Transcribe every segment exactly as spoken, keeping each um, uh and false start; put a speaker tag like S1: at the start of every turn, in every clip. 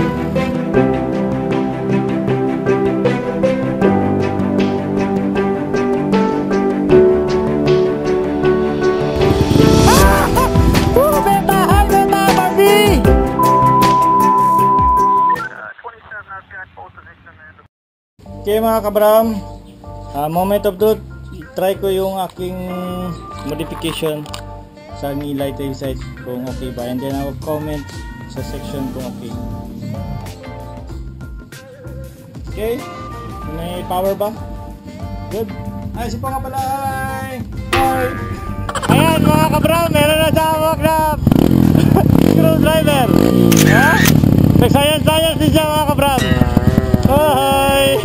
S1: Okay mga kabram, uh, moment of truth, try ko yung aking modification sa nilay tail sight kung okay ba, and then I will comment sa section kung okay. Okay, may power ba? Good. Ay, si Panga pala. Hi. Ayan mga kabram, meron na sa hawak na screwdriver. Ha? Nag-science-science din siya mga kabram. Hi.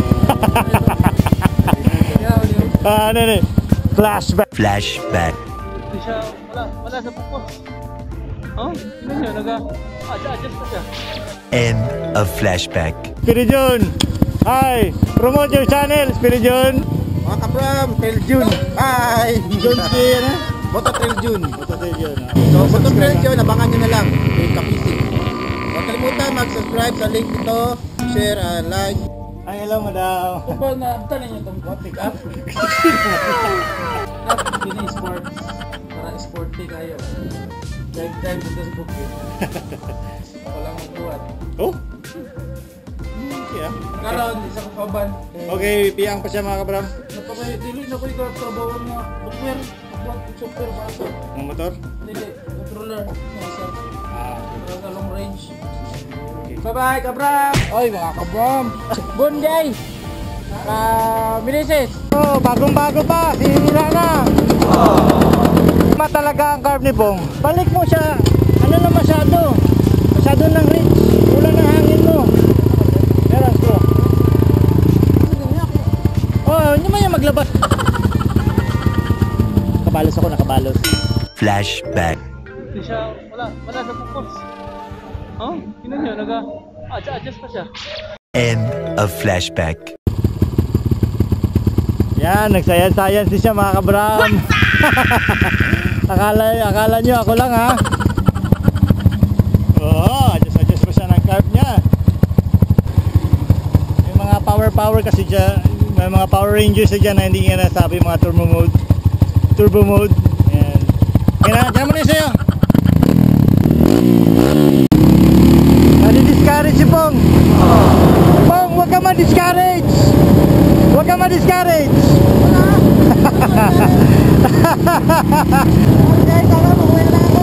S1: Ah, ano ni? Flashback.
S2: Flashback.
S3: Hindi siya, wala, wala sa pupos. Oh, yun yun, naga-adjust pa siya.
S2: End of flashback.
S1: Spirijun. Hi. Promote your channel, Spirijun.
S4: Mga kabram, Trail June. Hi.
S1: Jun si ano?
S4: Moto Trail June.
S1: Moto Trail June.
S4: So, Moto Trail June, abangan nyo na lang. Yung kapising. Huwag kalimutan mag-subscribe sa link dito. Share and like.
S1: Ay, hello madam.
S3: Kapag naabtan ninyo itong pick up, up, yun yung sports. Para sporty kayo. Drive-drive dito sa bukid. Walang magbuhat.
S1: Oh? Okay ah.
S3: Karoon, isa ko kaban.
S1: Okay, piyang pa siya mga kabram.
S3: Napakay, dili na ko ikaw trabaho nga bukwer. Buat super pa ito.
S1: Ang motor?
S3: Dili, controller. Nasa,
S1: Ah,
S3: para long range.
S1: okay.
S3: Bye-bye, kabram! Oy, mga kabram! Bunjay! Ah, Milisis!
S1: Oh, bagong-bago pa, sinira na. Tama talaga ang carb ni Pong. Balik mo siya. Ano na masyado? Masyado ng reach. Kulang ng hangin mo. Meron ko. Oh, hindi man yung maglabas. Nakabalos ako, nakabalos.
S2: Flashback.
S3: Hindi siya, wala, wala sa pupos. Oh, yun yun, naga-adjust pa siya.
S2: End of flashback.
S1: Yan, nagsayang-sayang siya mga kabram. akala, akala nyo ako lang ha. Oo, adjust-adjust pa siya ng carb niya. May mga power-power kasi dyan. May mga Power Rangers dyan na hindi nga nasabi, mga turbo mode. Turbo mode. Yan. Yan, dyan mo na sa'yo. Nadi-discourage si Pong. Pong, huwag ka ma-discourage. Huwag ka ma-discourage. Okay, tama, makuha na ako.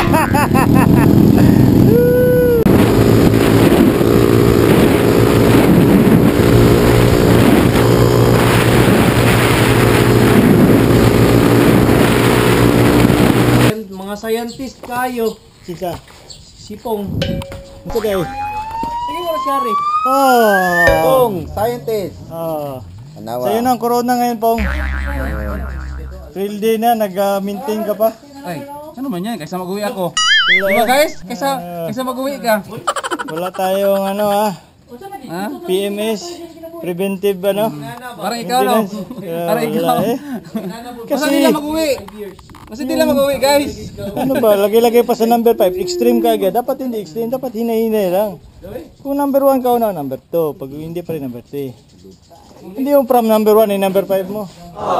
S3: Mga scientist kayo.
S1: Sika.
S3: Sipong.
S1: Ito kayo.
S3: Sige mo masyari.
S1: Oh.
S4: Pong, scientist.
S1: Oh.
S4: Anawa.
S1: Sa'yo na ang corona ngayon, Pong. Trail day na, nag-maintain ka pa.
S3: Ay, ano man yan? Kaysa mag-uwi ako. Diba guys? Kaysa, kaysa mag-uwi ka.
S1: Wala tayong ano ha,
S3: Ha?
S1: P M S, preventive ano.
S3: Parang ikaw no?
S1: Yeah,
S3: Parang ikaw.
S1: wala eh.
S3: Kasi
S1: Kasi,
S3: di lang mag-uwi. Kasi di lang mag-uwi guys.
S1: ano ba, lagay-lagay pa sa number five, extreme ka agad. Dapat hindi extreme, dapat hinay-hinay lang. Kung number one ka na, number two. Pag hindi pa rin number three. Hindi yung from number one ay number five mo.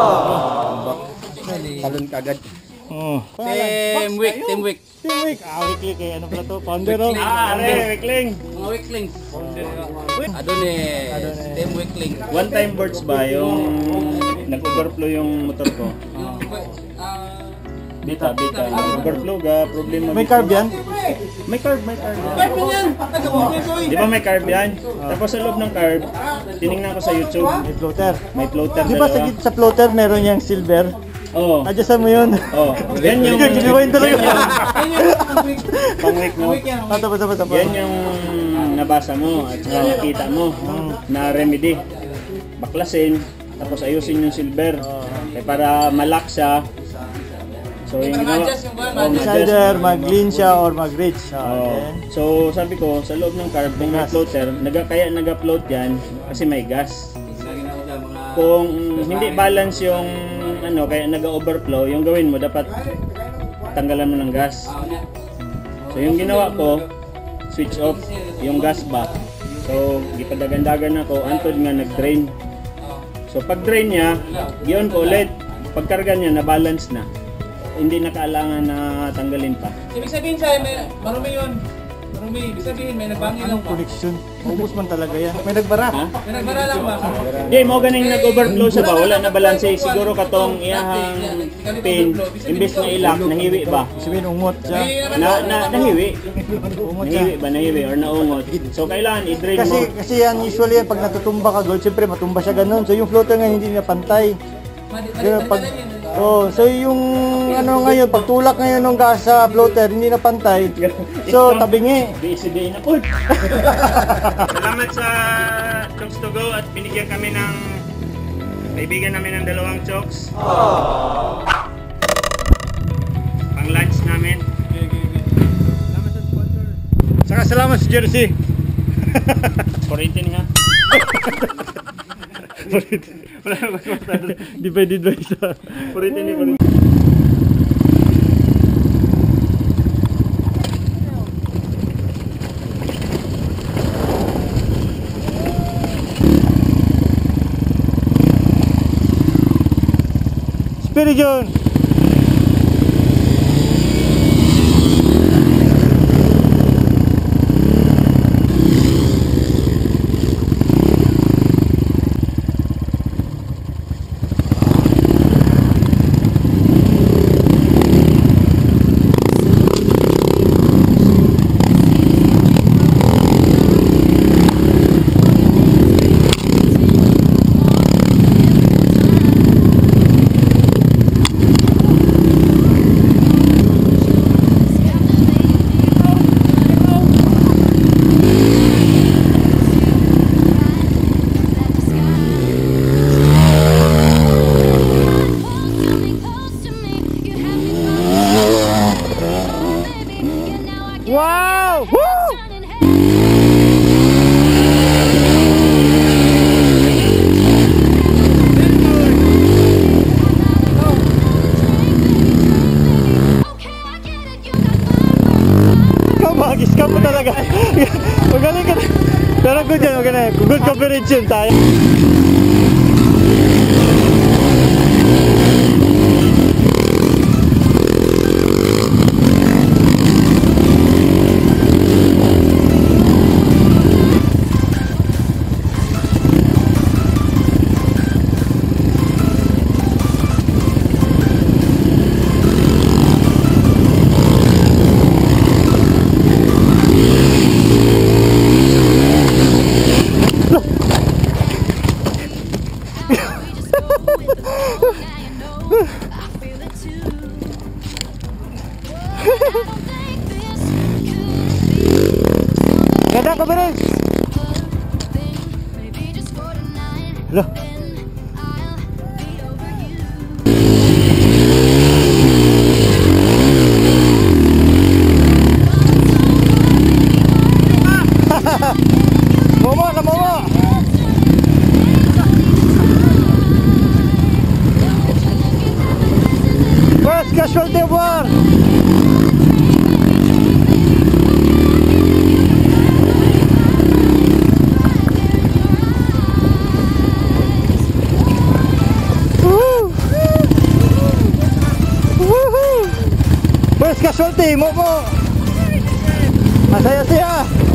S4: Talon ka agad.
S1: Oh.
S3: Team week, team week.
S1: Team week. Ah, weekly kay ano pala to? Founder oh.
S3: Weekling.
S1: Ah, are, weekling.
S3: Mga weekling. Adon eh, team weekling.
S5: One time birds ba yung nag-overflow yung motor ko?
S3: Ah,
S5: Bita, bita. Nag-overflow ga, problema.
S1: May carb yan?
S5: May carb, may carb. Di ba may carb yan? Tapos sa loob ng carb, tinignan ko sa YouTube,
S1: May floater.
S5: may floater
S1: Di ba sa,
S5: dalawa.
S1: sa floater meron yung silver?
S5: Oo.
S1: Adjustan mo yun.
S5: Oh, yan yung
S1: Ginawain talaga.
S5: pang-week mo.
S1: Ah, tapos, tapos, tapos.
S5: Yan yung nabasa mo at saka nakita mo na remedy. Baklasin, tapos ayusin yung silver. Eh, para malak siya. So yung ginawa, oh,
S1: It's either mag-lean siya or mag-reach. Ah,
S5: oh.
S1: okay.
S5: So sabi ko, sa loob ng carb, kung may floater, naga, kaya nag-float yan kasi may gas. Kung hindi balance yung ano, kaya nag-overflow, yung gawin mo, dapat tanggalan mo ng gas. So yung ginawa ko, switch off. yung gas ba. So gipadagandagan ako antod nga nag-drain. So pag drain niya, giyon ko ulit. Pagkarga niya na balance na. Hindi na kailangan na tanggalin pa.
S3: Ibig sabihin sa'yo, may marumi yun. Marumi, ibig sabihin may nagbangin lang
S1: Anong
S3: pa.
S1: connection? Ubus man talaga yan. May nagbara.
S5: Ha?
S3: May nagbara lang ba?
S5: Hindi, mo ganing nag-overflow sa ba? Wala na balance. Siguro katong iyahang pin, imbes na ilak, nahiwi ba?
S1: Sabihin, ungot siya.
S5: Na, na, nahiwi.
S1: Ungot siya.
S5: Nahiwi ba? Nahiwi or naungot. So kailangan i-drain mo.
S1: Kasi, kasi yan, usually yan, pag natutumba ka gold, siyempre matumba siya ganun. So yung floater nga hindi na pantay. Ganun, pag, oh, so yung ano ngayon, pag tulak ngayon ng gas sa floater, hindi na pantay. So tabingi.
S5: D C D na po. Salamat sa Chokes to Go at binigyan kami ng kaibigan namin ng dalawang chokes. Pang lunch namin. Salamat sa sponsor.
S1: Saka salamat sa jersey.
S5: Kuritin ha. Wala na mas
S1: Di pwede doon isa.
S5: Kuritin ni kuritin.
S1: Spiridion. Wow! Woo! Kamagis ka mo talaga. Magaling ka. Pero good yan, magaling. Good coverage yun tayo. Ganda coverage. Loh. Momo na momo. First casualty of war. First casualty, Momo. Masaya siya.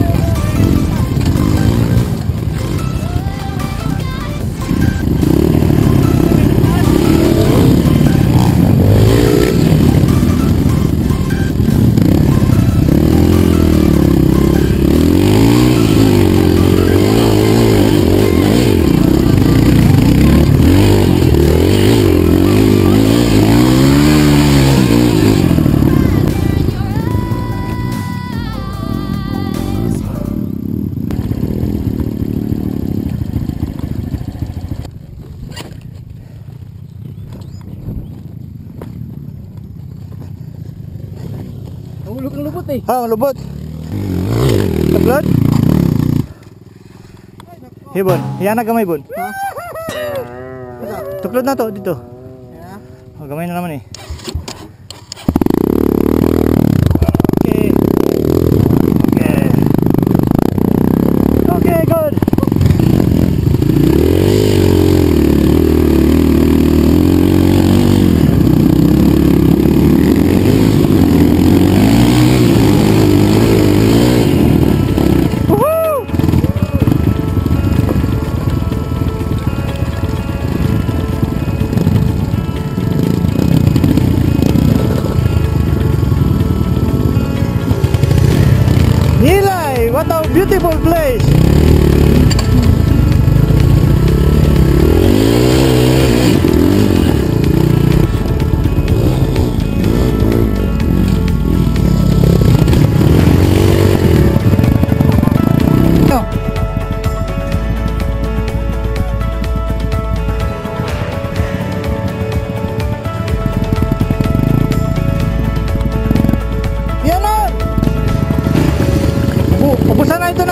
S3: Nahulog ng lubot eh.
S1: Ha, ang lubot. Taglod. Hibon, yan na gamay bon. Ha? Tuklod na to dito. Oh, gamay na naman eh. Okay. Okay.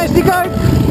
S1: na S D card.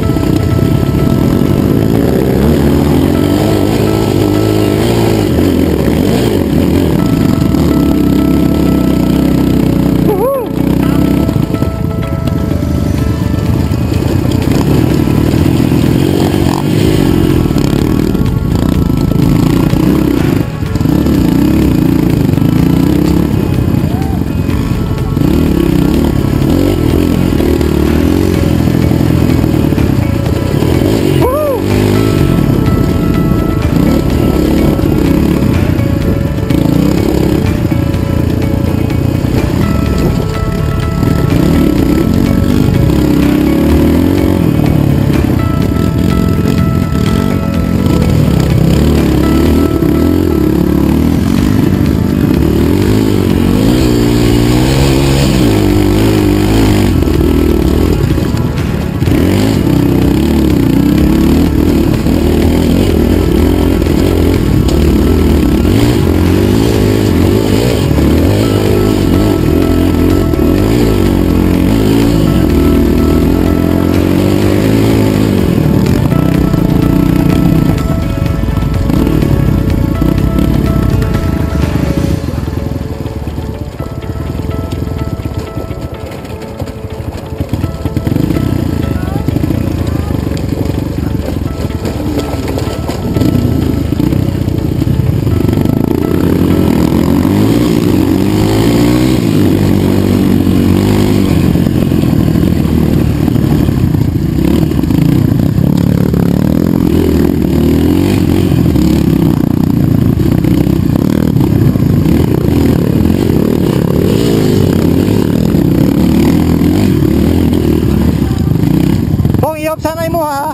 S1: Iop sanay mo ha.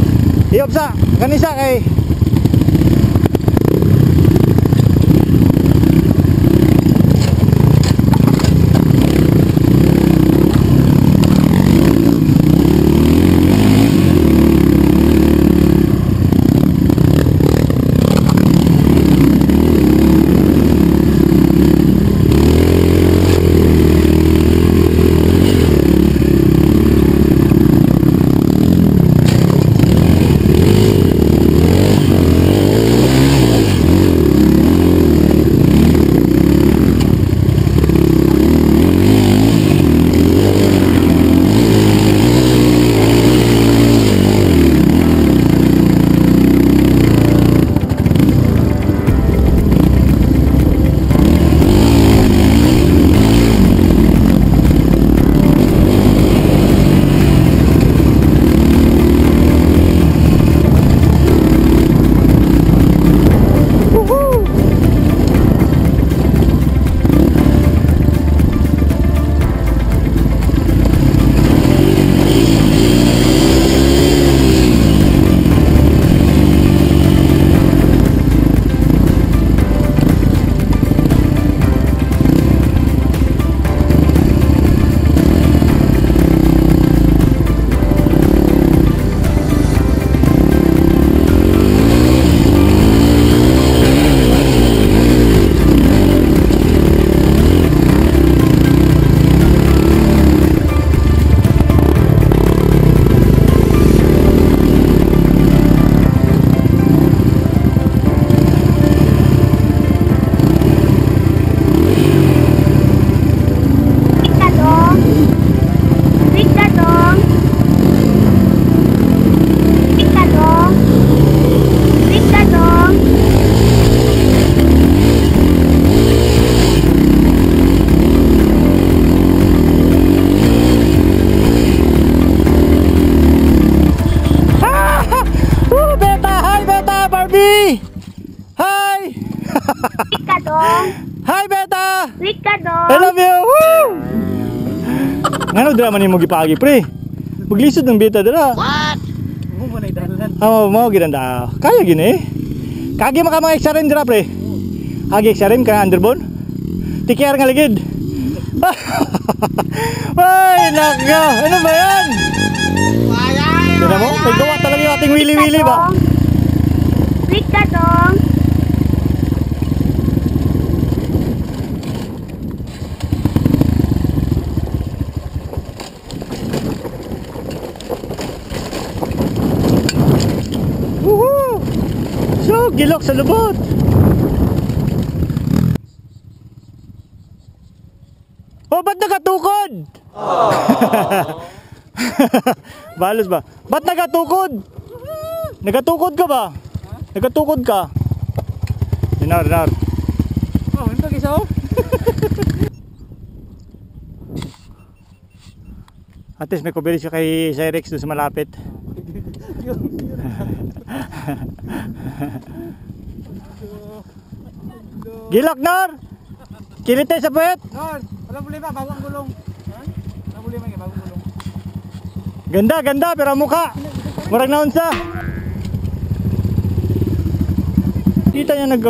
S1: Iop sa kanisa kay Hi Beta!
S6: Ricardo!
S1: I love you! Woo! Ngano drama ni mo gipagi pre? Maglisod ng Beta dira.
S3: Mo mo na idalan.
S1: Oo, mo ginanda. Kaya gini. Kagi maka mga extra dira pre. Agi extra ka underbone. Tikiar nga ligid. Ay, nako. Ano ba yan? Tignan mo, may gawa talaga yung ating wili-wili ba?
S6: Ricardo!
S1: gilok sa lubot. Oh, ba't nakatukod? Balos ba? Ba't nakatukod? Nagatukod ka ba? Nagatukod ka? Dinar, dinar.
S3: Oh, hindi ka isa.
S1: At least may coverage siya kay Cyrex doon sa malapit. Gilak, Nar! Kilitay sa puwet!
S3: Nor, walang problema, bagong gulong. Ha? Walang problema, bagong gulong.
S1: Ganda, ganda, pero mukha! Murag na unsa! Kita niya nag...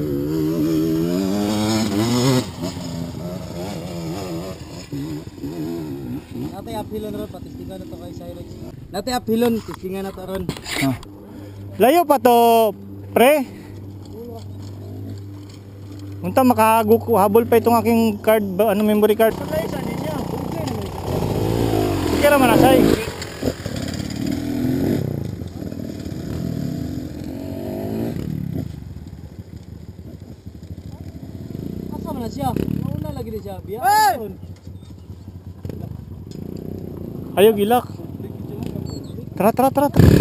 S3: Natay apilon ron, patistingan na to kay Cyrex. Natay apilon, tistingan na to ron.
S1: Ah. Layo pa to, pre. Unta makahagok habol pa itong aking card, ba, ano memory card. Okay naman asay.
S3: Asa man na siya? Nauna lagi na siya. Biya.
S1: Ayaw gilak. Tara, tara, tara. tara.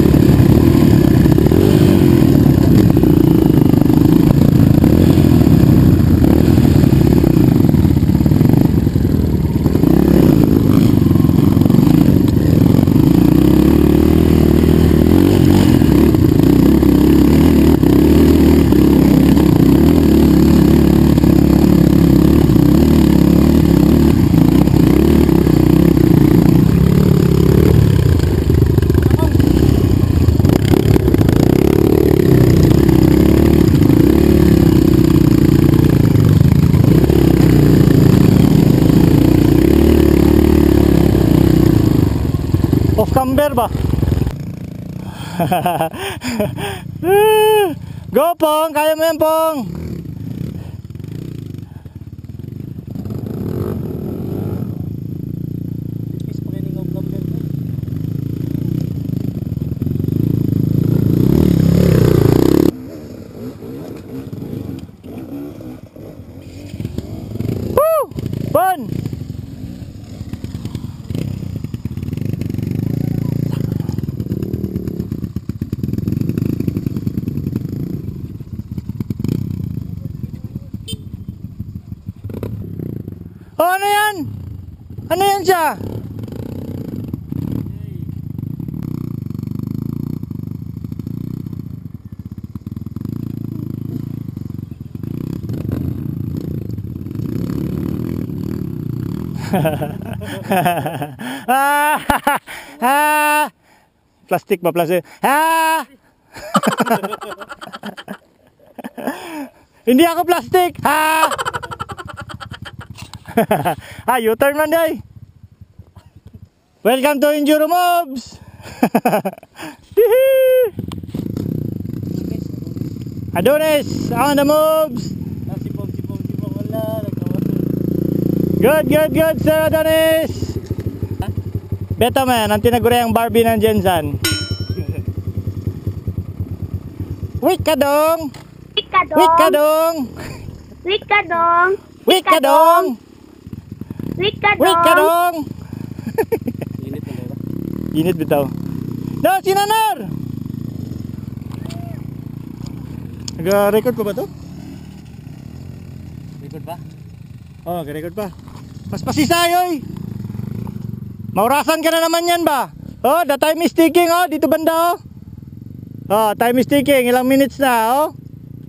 S1: Off camber ba? Go Pong, kaya mo yan Pong. Woo! Fun! Oh, ano yan? Ano yan siya? ah, ah, plastic ba? Plastic? Ah! Hindi ako plastic! Ha! Ah, U-turn man day. Welcome to Enduro Mobs. Adonis on the mobs.
S3: Sipong, sipong, sipong, wala.
S1: Good, good, good, Sir Adonis. Beto man, ang tinaguri ang Barbie ng Jensen. Wik ka dong.
S6: Wik ka
S1: Wik ka
S6: dong.
S1: dong.
S6: Wik ka dong.
S1: Wik ka dong.
S6: Wik ka
S1: Wik ka
S6: dong.
S1: dong.
S3: Init na lera.
S1: Init bitaw. No, sinanar. Nag-record pa ba to?
S3: Record ba?
S1: Oh, nag-record pa. Mas pasisayoy. Maurasan ka na naman yan ba? Oh, the time is ticking oh, dito banda oh. Oh, time is ticking, ilang minutes na oh.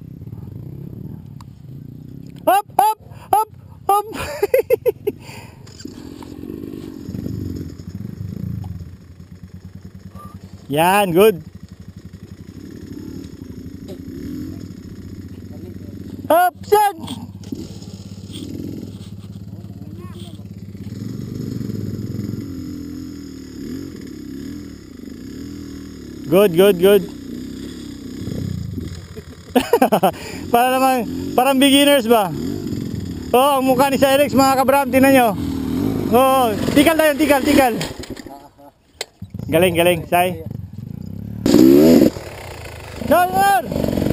S1: Hop, hop, hop, hop. Yan, good. Hop, yan. Good, good, good. Para naman, parang beginners ba? Oh, ang mukha ni Cyrex mga kabram, tingnan nyo. Oh, tikal tayo, tikal, tikal. Galing, galing, Sai. Nor, nor!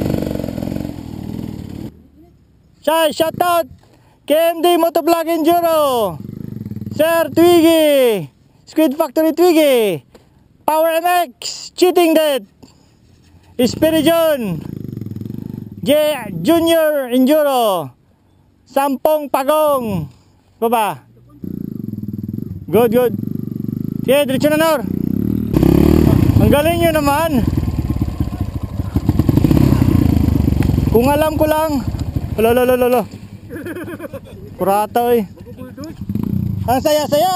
S1: Siya, shoutout! K M D Motovlog Enduro! Sir Twiggy! Squid Factory Twiggy! Power M X! Cheating Dead! Espirijon! J Junior Enduro! Sampong Pagong! Baba! Good, good! Sige, diretso na, Nor! Ang galing nyo naman! Kung alam ko lang! Lolo, lolo, lolo! Kurata eh! Ang saya-saya!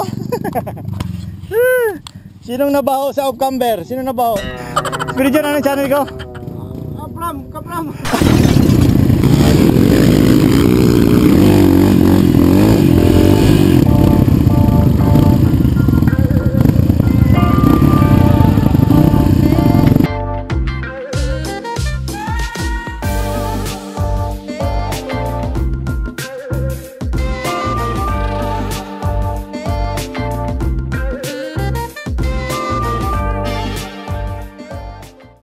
S1: Sinong nabaho sa off-camber? Sinong nabaho? Espirijon, anong channel ko?
S3: Kapram, kapram.